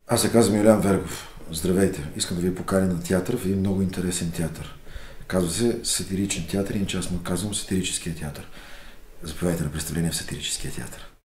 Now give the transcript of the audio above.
Аз се казвам Юлиан Вергов. Здравейте! Искам да ви поканя на театър в един много интересен театър. Казва се сатиричен театър, иначе аз му казвам сатирическия театър. Заповядайте на представление в сатирическия театър.